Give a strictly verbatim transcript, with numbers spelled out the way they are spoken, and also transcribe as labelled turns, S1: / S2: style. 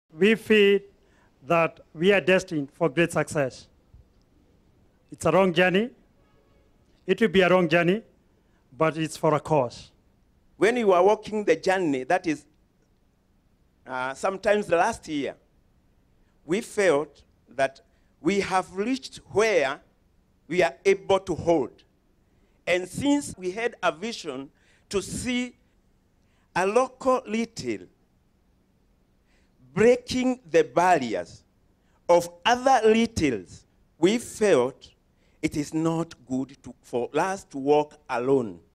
S1: We feel that we are destined for great success. It's a wrong journey. It will be a wrong journey, but it's for a cause.
S2: When you are walking the journey, that is uh, sometimes last year, we felt that we have reached where we are able to hold. And since we had a vision to see a local retail breaking the barriers of other retails, we felt it is not good to, for us to walk alone.